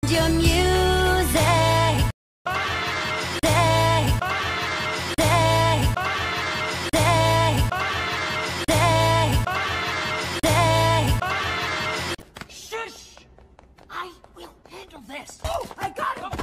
Your music. Shush! I will handle this. Oh, I got him!